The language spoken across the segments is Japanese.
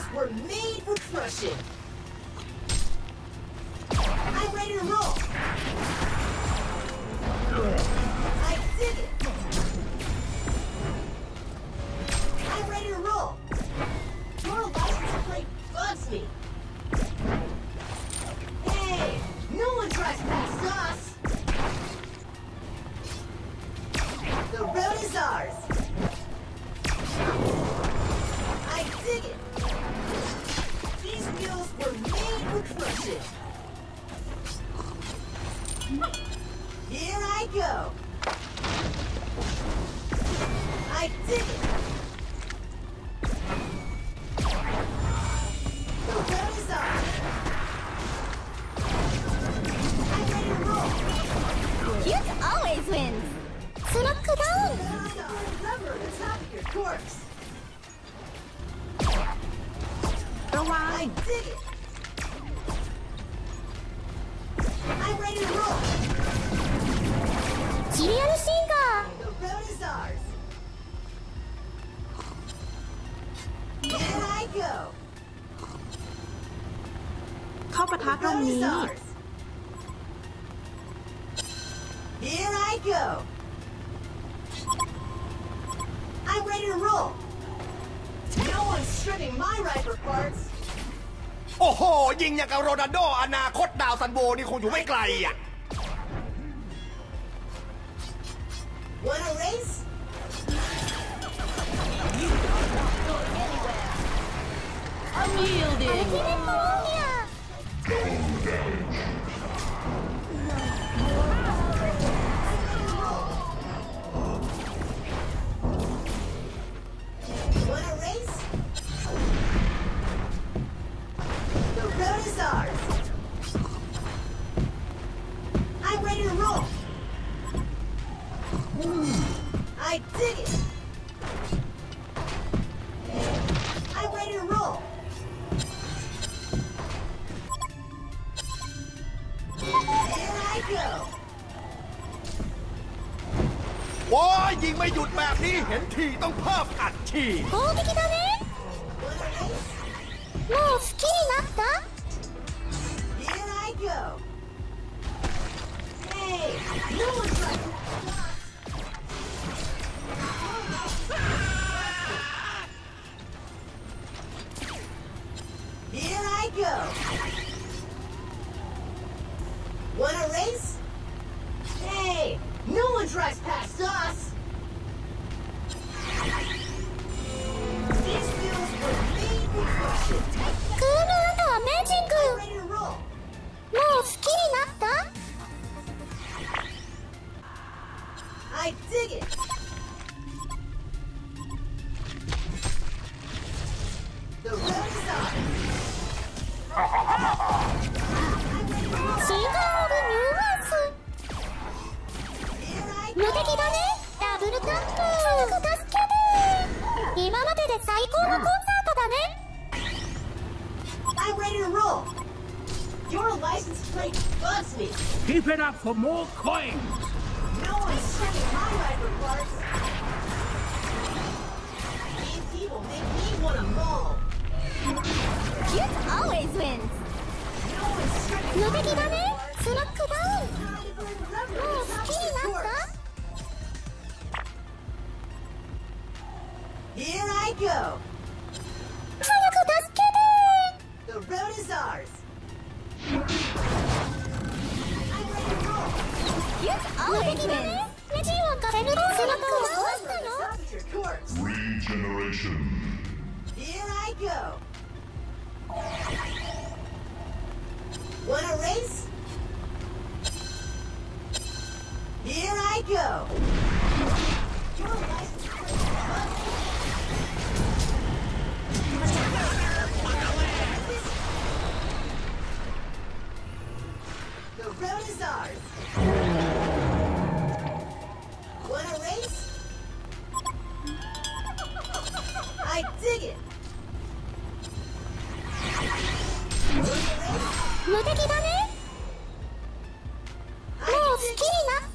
were made for crushing. I'm ready to roll. I dig it. I'm ready to roll. Your license plate bugs me. Hey, no one tries past us. The road is ours. I dig it. These wheels were made for crushing. Here I go. I dig it. The road is ours. I'm ready to roll. Cute always wins. Slack down. Remember the top of your corpse. ระวัง I dig it. I'm ready to roll. シリアルシンガー The road is ours. Here I go. เข้าปะทะตรง Road นี้ is ours. Here I go. I'm ready to roll. No one's stripping my rifle parts. โอ้โหยิงอย่างกับโรนัลโดอนาคตดาวซันโบนี่คงอยู่ไม่ไกลอ่ะ Wanna race? Unyielding. Wanna race? The road is ours. I'm ready to roll. I dig it. I'm ready to roll. Here I go. โอ้ยยิงไม่หยุดแบบนี้เห็นทีต้องเพิ่มอัดฉีด攻撃だね Wanna race? もう好きになった Here I go. Hey, no one's like Here I go. Wanna race? Hey, no one drives past us. These wheels were made for crushing. クールアメージン I'm グ ready to roll. もう好きになった I dig it. The road is ours. シンガーオブニューマンス Here I 無敵だねダブルタップ早く助けて今までで最高のコンサートだね I'm ready to roll. Your license plate bugs me. Keep it up for more coins. No one's checking my rifle parts. EMP will make me want to maul. Cute always wins No one's checking 無 my 敵だ rifle ね parts. スラックダウン Remember もう the 好 top き of に your なった corpse. Here I go. 早く助けて The road is ours. I'm ready to roll. Cute always wins ネジはカレルロスラックを壊したよ Top of your corpse. Regeneration. Here I go. Wanna race? Here I go. Your license The road is ours. Wanna race? I dig it. 無敵だねもう好きになった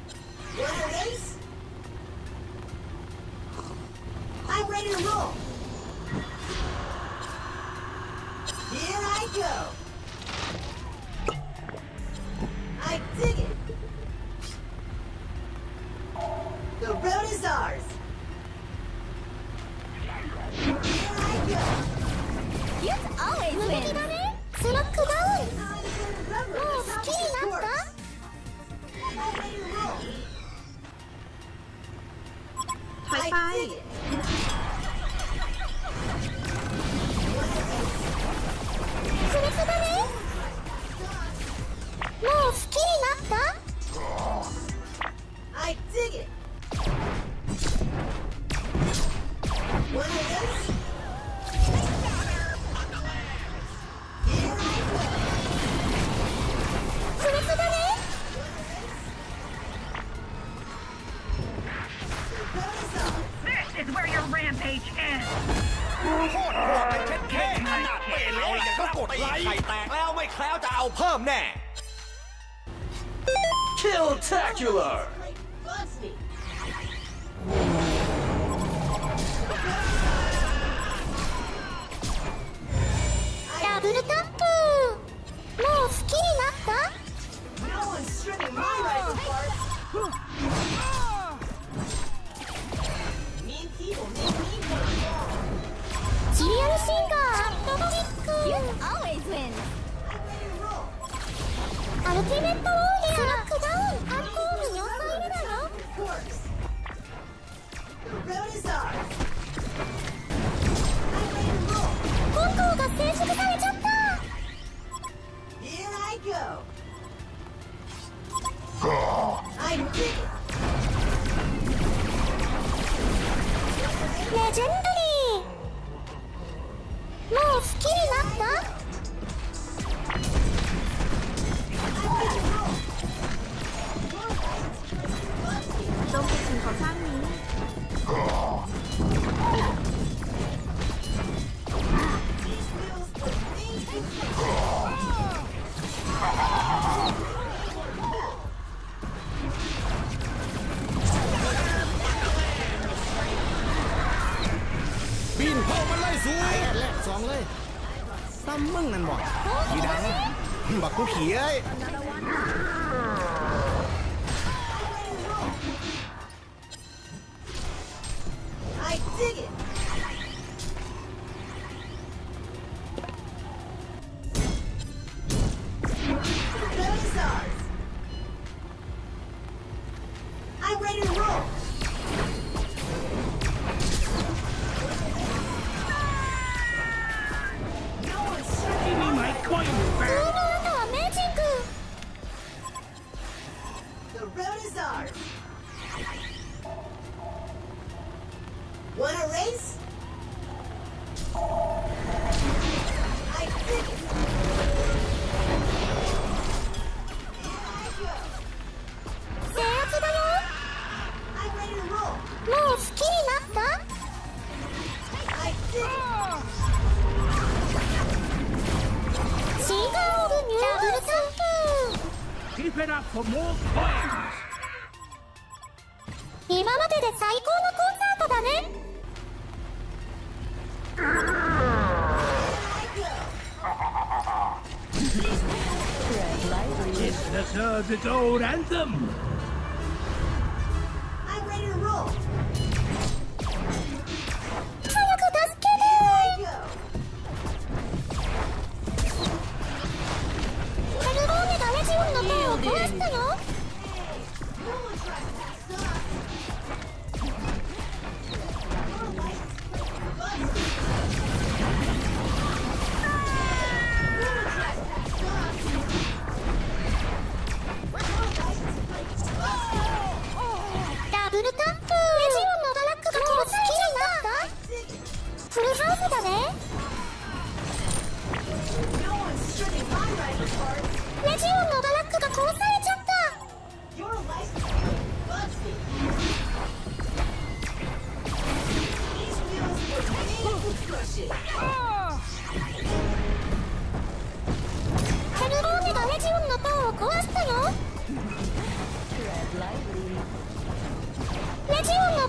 Wanna race? I'm ready to roll. go. I dig it. The road is ours. Here I go. You always win 無敵だねスロックダウンもう好きになった Already roll. ถอย I ไป dig it. スレスだねもう好きになった I dig it. One of this. Here I go. スレスだね The road is ours. This is where your rampage ends. โคตรโหดเลยเช็ดแค่ขนาดเป็นแล้วอย่างก็กดไลค์ไข่แตกแล้วไม่แคล้วจะเอาเพิ่มแน่ Killtacular Like Bugsby. ダブルタップもう好きになった No one's stripping my rifle parts. Mean people make me want more. シリアルシンガーチャットキック You always win I'm ready to roll. アルティメットウォーリアースロックダウンアンコール4回目だよ Of course. The road is ours. I'm ready to roll. 本校が成熟されちゃった Here I go. I dig it. レジェンダリーもう好きになったจงเป็นสิ่งก่อสร้างนี้ These wheels were made for บินเข้ามาไล่สูแรกสองเลยซ้ำมึงนั่นบอกขี่ดังบักกูขี่เอ้ย I dig it. The road is ours. I'm ready to roll. No one's Give me my coin 普通 back. の後はメージング The road is ours. Wanna race? I dig it. Here I go. 制圧だよ I'm ready to roll. もう好きになった I dig it. シーガーオブニューダブルタップ Keep it up for more coins. 今までで最高のコンサートだね It deserves its own anthem. I'm ready to roll. 早く助け Here I go. てヘルボーネがレジオンの塔を壊したよ No one tries to pass us. Your life is like Bugsby. No one tries to pass us. Your life is like Bugsby. ダブルタップレジオンのバラックが好きになった Dig it. フルハウスだね No one's stripping my rifle parts. レジオンのバラックが壊されちゃった Your life is like Bugsby. These wheels were made to crush it. ヘルボーネがレジオンの塔を壊したよレジオンの